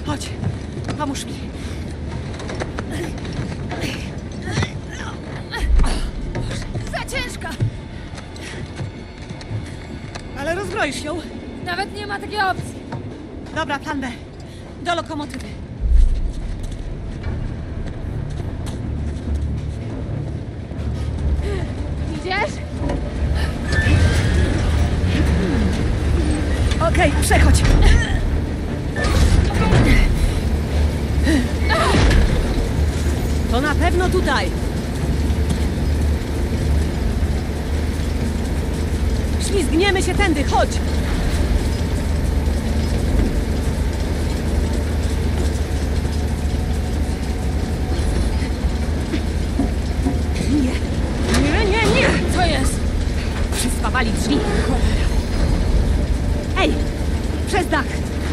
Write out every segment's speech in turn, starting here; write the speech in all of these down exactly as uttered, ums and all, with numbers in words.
Chodź, pomóż mi. Za ciężka! Ale rozbroisz ją. Nawet nie ma takiej opcji. Dobra, plan B. Do lokomotywy. Idziesz? Okej, okay, przechodź. To na pewno tutaj. Ślizgniemy się tędy, chodź. Nie, nie, nie, nie. Co jest? Przyspawali drzwi. Cholera. Ej, przez dach.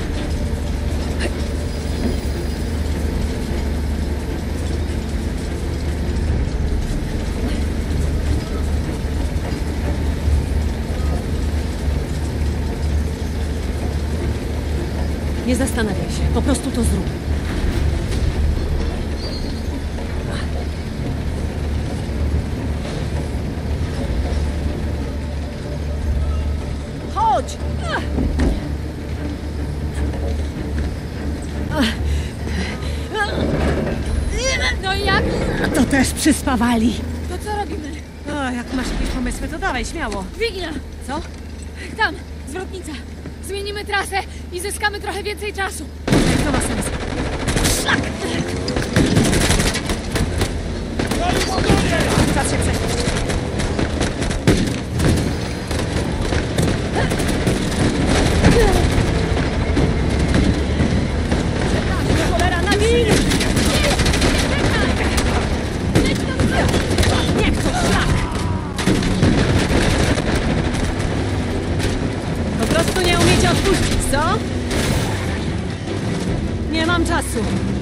Nie zastanawiaj się, po prostu to zrób. Chodź! No i jak? To też przyspawali. To co robimy? O, jak masz jakieś pomysły, to dawaj, śmiało. Dźwignia! Co? Tam, zwrotnica. Zmienimy trasę i zyskamy trochę więcej czasu. To ma sens. Szlak! Czas się przejść. Cholera, na mir! Niech to szlak! Po prostu nie umiecie odpuścić, co? Nie mam czasu.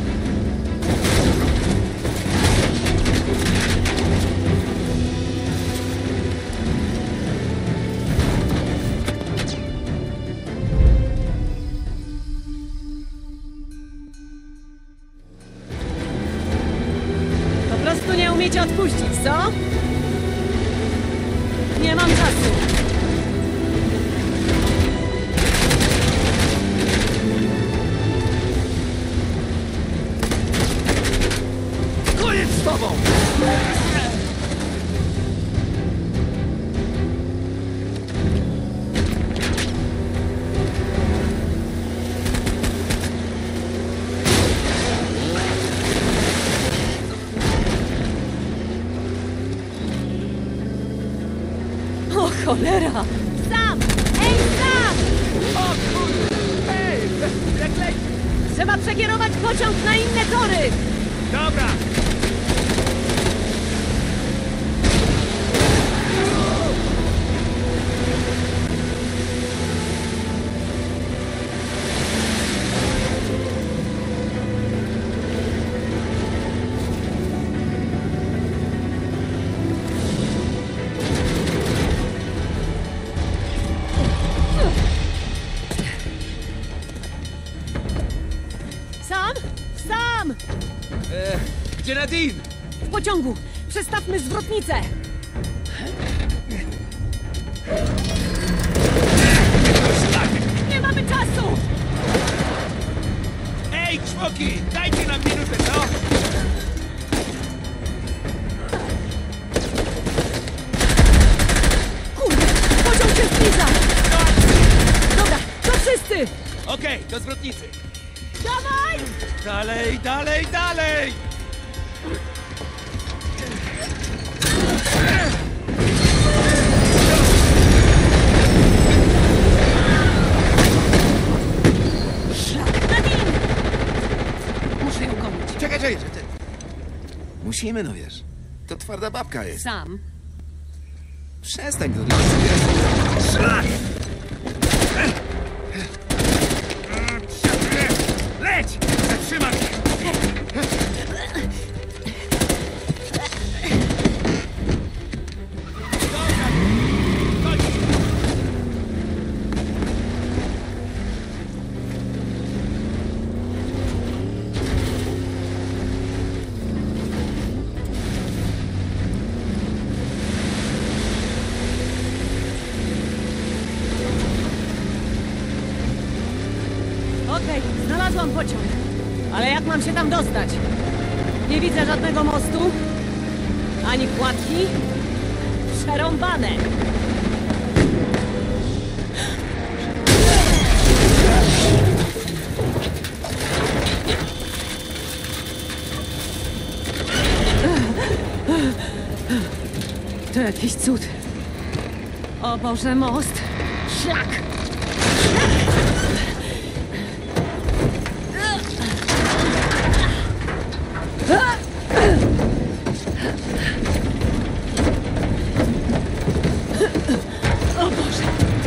Po prostu nie umiecie odpuścić, co? Nie mam czasu. Koniec z tobą! O cholera! Sam! Ej, Sam! O kurde! Hej! Jak leci? Trzeba przekierować pociąg na inne tory! Dobra! Sam! Sam! E, gdzie Nadine? W pociągu! Przestawmy zwrotnicę! Szlak! Nie mamy czasu! Ej, czwoki! Dajcie nam minutę, no! Kurde! Pociąg się zbliża! Dobra, to wszyscy! Okej, do zwrotnicy! Dawaj! Dalej, dalej, dalej! Szlak! Nadine! Muszę ją gonić. Czekaj, czekaj, czekaj. Musimy, no wiesz. To twarda babka jest. Sam! Przestań to robić. Szlak! Leć! Zatrzymaj się! Okej, znalazłam pociąg. Ale jak mam się tam dostać? Nie widzę żadnego mostu, ani kładki. Przerąbane. To jakiś cud. O Boże, most. Szlak! O Boże!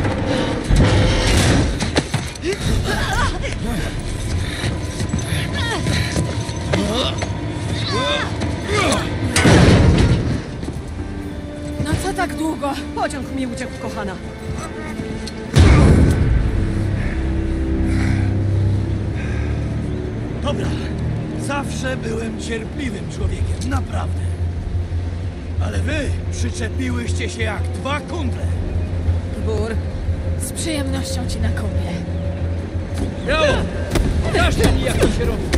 No co tak długo? Pociąg mi uciekł, kochana. Dobra, zawsze byłem cierpliwym człowiekiem, naprawdę. Ale wy przyczepiłyście się jak dwa kundle. Bur. Z przyjemnością ci nakopię. Brawo! Pokażcie mi, jak to się robi.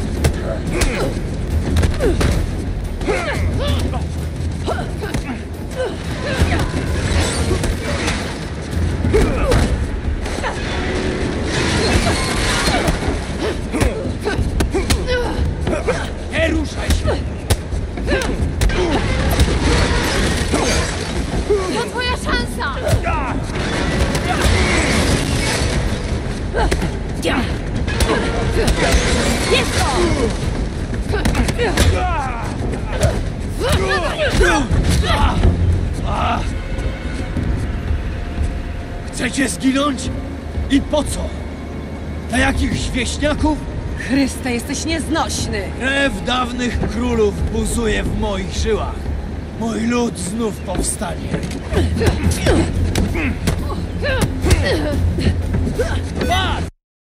Nie ruszaj się! To twoja szansa! Jest to! Chcecie zginąć? I po co? Dla jakichś wieśniaków? Chryste, jesteś nieznośny! Krew dawnych królów buzuje w moich żyłach. Mój lud znów powstanie. Pas!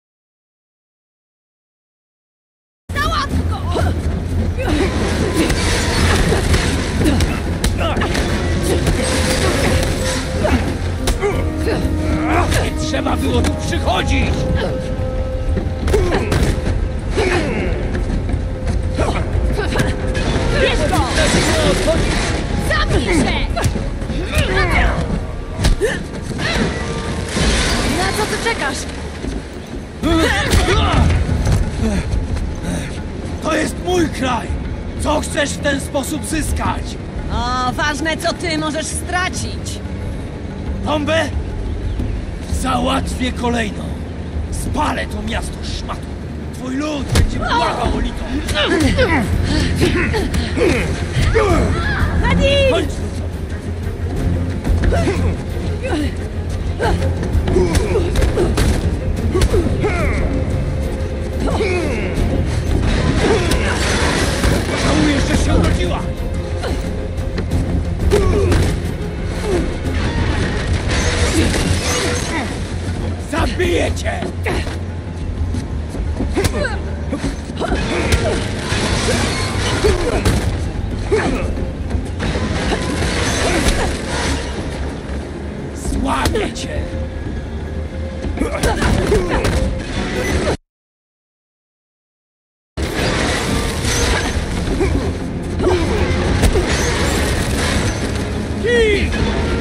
Nie trzeba było tu przychodzić! Bierz go! Zamknij się! Na co ty czekasz? To jest mój kraj! Co chcesz w ten sposób zyskać? O, ważne, co ty możesz stracić. Bombę? Załatwię kolejną. Spalę to miasto szmatu. Twój lud będzie błagał o litość. Nadine! Kończ to. Żałujesz, że się urodziła! Zabiję cię! Złamię cię! Kij!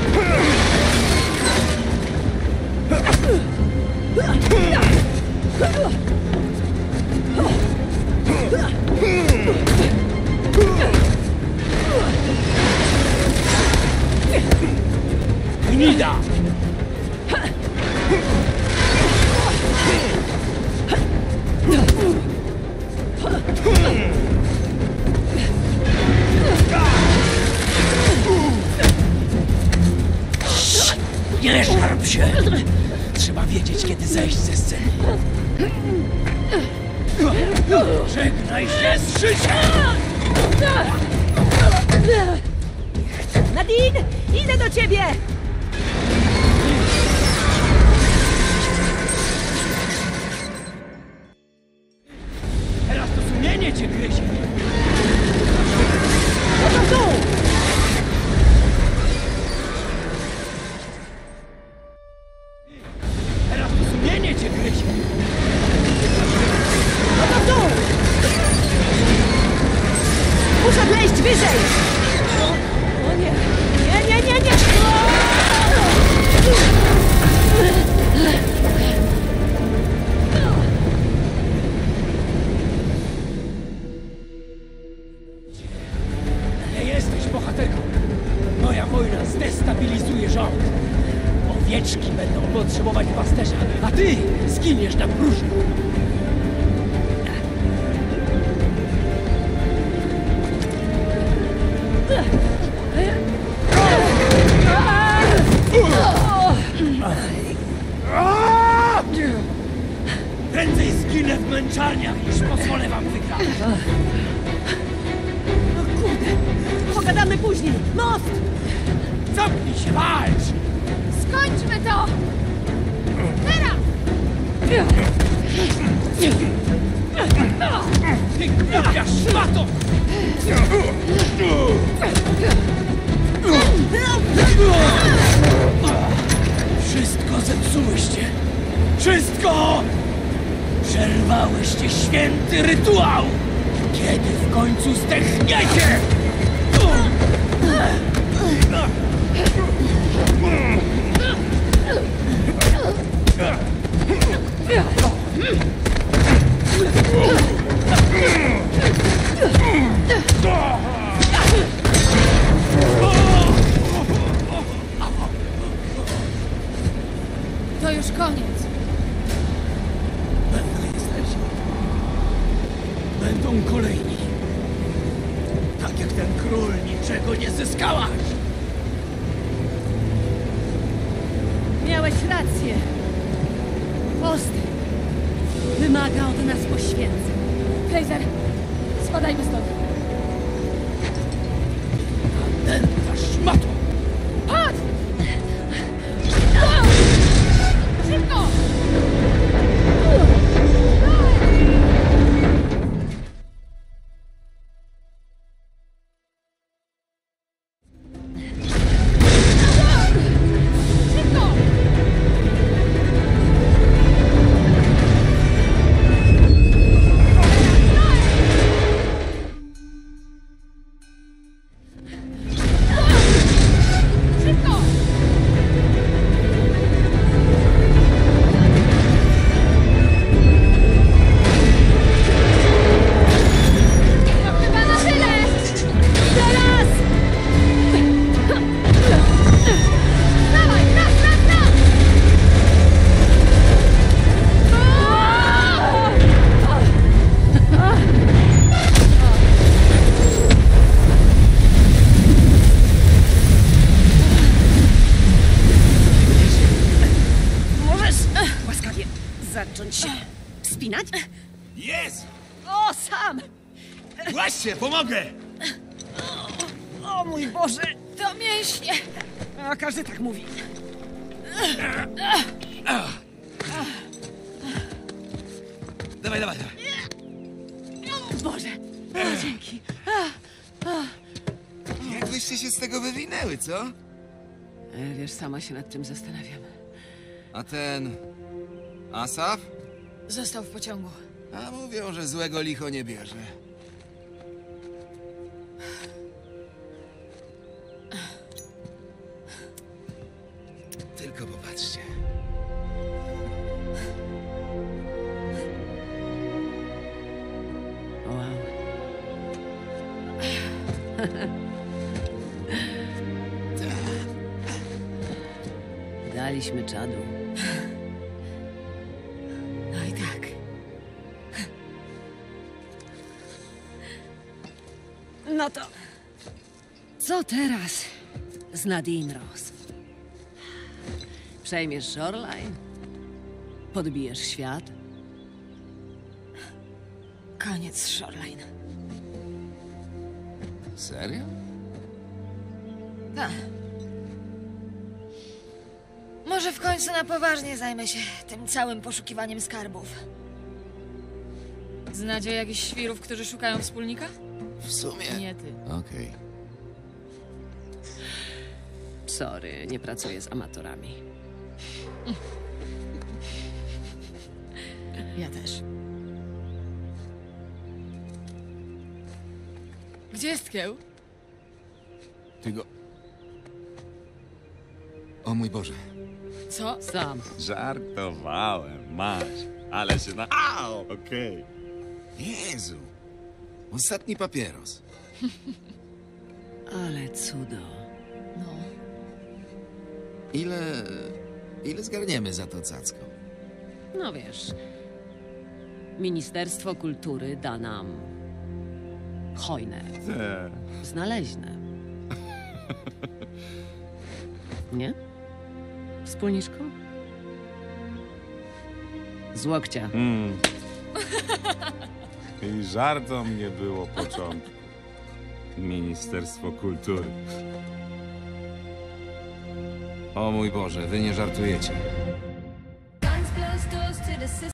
Gnida! Nie szarp się! Trzeba wiedzieć, kiedy zejść ze sceny. Żegnaj się z życiem! Nadine! Idę do ciebie! Teraz to sumienie cię gryzie! No to tu! Teraz to sumienie cię gryzie! zginiesz na próżno. Prędzej zginę w męczarniach, niż pozwolę wam wygrać. No kurde! Pogadamy później! Most! Zamknij się, walcz! Skończmy to! Teraz! Ty głupia szmato! Wszystko zepsułyście! Wszystko! Przerwałyście święty rytuał! Kiedy w końcu zdechniecie? To już koniec. Pewna jesteś? Będą kolejni. Tak jak ten król, niczego nie zyskałaś! Miałeś rację. Postęp wymaga od nas poświęceń. Fraser, spadajmy stąd. Nędza szmato! Chodź! Szybko! Szybko! Szybko! To chyba na tyle! Teraz! Dawaj, raz, raz, raz! Możesz ech, łaskawie zacząć się wspinać? Jest! O, sam! Właśnie, pomogę! O mój Boże! To mięśnie! A każdy tak mówi. Dawaj, dawaj, dawaj. O Boże! O, dzięki. Jak wyście się z tego wywinęły, co? E, Wiesz, sama się nad tym zastanawiam. A ten... Asaf? Został w pociągu. A mówią, że złego licho nie bierze. Tylko popatrzcie. Wow. Daliśmy czadu. No i tak. No to... Co teraz z Nadine Ross? Przejmiesz Shoreline? Podbijesz świat? Koniec z Shoreline. Serio? Tak. Może w końcu na poważnie zajmę się tym całym poszukiwaniem skarbów. Znacie jakichś świrów, którzy szukają wspólnika? W sumie... Nie ty. Okej. Sorry, nie pracuję z amatorami. Ja też. Gdzie jest kieł? Ty go... O mój Boże. Co? Sam. Żartowałem, masz. Ale się na... Au! Okej. Jezu. Ostatni papieros. Ale cudo. No. Ile... Ile zgarniemy za to cacko? No wiesz, Ministerstwo Kultury da nam hojne, Te. znaleźne. Nie? Wspólniczko? Z łokcia. Mm. I żartom nie było początku. Ministerstwo Kultury. O mój Boże, wy nie żartujecie. Guns, closed doors to the system.